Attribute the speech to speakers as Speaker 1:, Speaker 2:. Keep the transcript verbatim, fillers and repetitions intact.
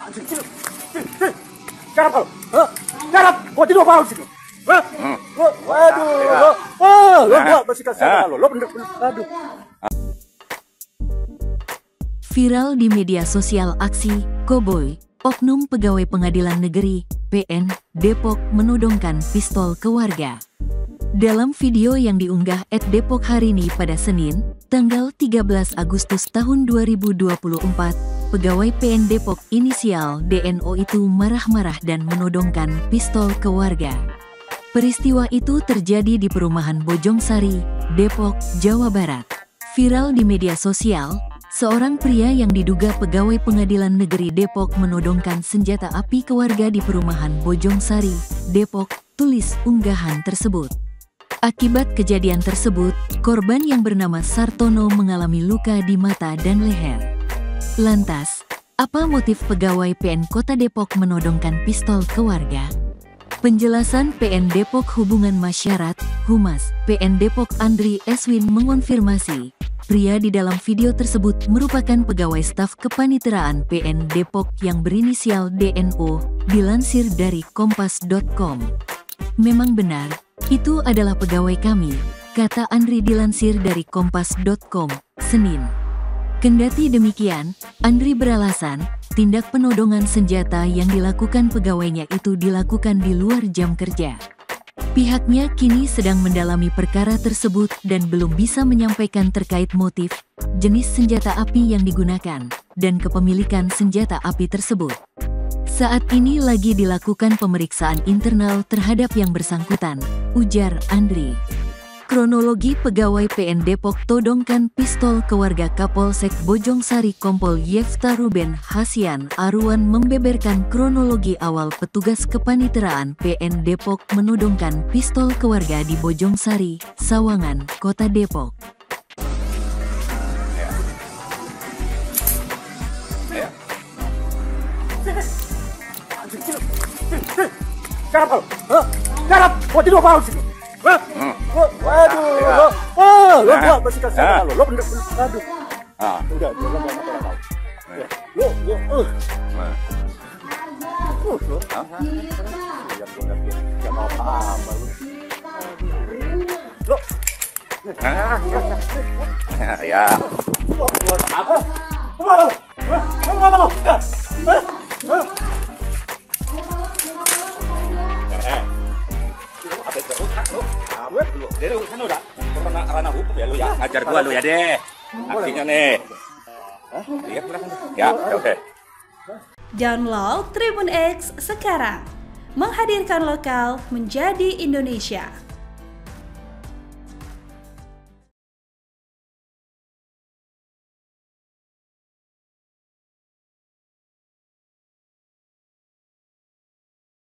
Speaker 1: Garap, hah? Garap, gua tidur apa sih? Hah? Waduh, lo, oh, lo gua bersihkan sama lo, lo bener, aduh.
Speaker 2: Viral di media sosial aksi Koboi, oknum pegawai pengadilan negeri P N Depok menodongkan pistol ke warga. Dalam video yang diunggah at Depok hari ini pada Senin, tanggal tiga belas Agustus tahun dua ribu dua puluh empat, pegawai P N Depok inisial D N O itu marah-marah dan menodongkan pistol ke warga. Peristiwa itu terjadi di perumahan Bojongsari, Depok, Jawa Barat. Viral di media sosial, seorang pria yang diduga pegawai pengadilan negeri Depok menodongkan senjata api ke warga di perumahan Bojongsari, Depok, tulis unggahan tersebut. Akibat kejadian tersebut, korban yang bernama Sartono mengalami luka di mata dan leher. Lantas, apa motif pegawai P N Kota Depok menodongkan pistol ke warga? Penjelasan P N Depok Hubungan Masyarakat, Humas, P N Depok Andri Eswin mengonfirmasi, pria di dalam video tersebut merupakan pegawai staf kepaniteraan P N Depok yang berinisial D N O, dilansir dari kompas dot com. Memang benar, itu adalah pegawai kami, kata Andri dilansir dari kompas dot com, Senin. Kendati demikian, Andri beralasan, tindak penodongan senjata yang dilakukan pegawainya itu dilakukan di luar jam kerja. Pihaknya kini sedang mendalami perkara tersebut dan belum bisa menyampaikan terkait motif, jenis senjata api yang digunakan, dan kepemilikan senjata api tersebut. Saat ini lagi dilakukan pemeriksaan internal terhadap yang bersangkutan, ujar Andri. Kronologi pegawai P N Depok todongkan pistol ke warga Kapolsek Bojongsari Kompol Yefta Ruben Hasian Aruan membeberkan kronologi awal petugas kepaniteraan P N Depok menodongkan pistol ke warga di Bojongsari, Sawangan, Kota Depok.
Speaker 1: Garap, hah? Garap, gua tidur apa sih? Hah? Waduh, lo, oh, lo gua bersihkan sama lo, lo bener, aduh. Ah, udah, lo nggak apa-apa tahu. Lo, lo, uh. Uh, lo. Nggak apa-apa lo. Lo.
Speaker 3: Ya.
Speaker 1: Apa? Apa? Apa? Apa?
Speaker 3: Jadi urusan udah ranah ranah hukum ya lu ya. Ngajar gua lu ya deh. Aksinya nih. Iya, ya, oke.
Speaker 4: Download Tribun X sekarang. Menghadirkan lokal menjadi Indonesia.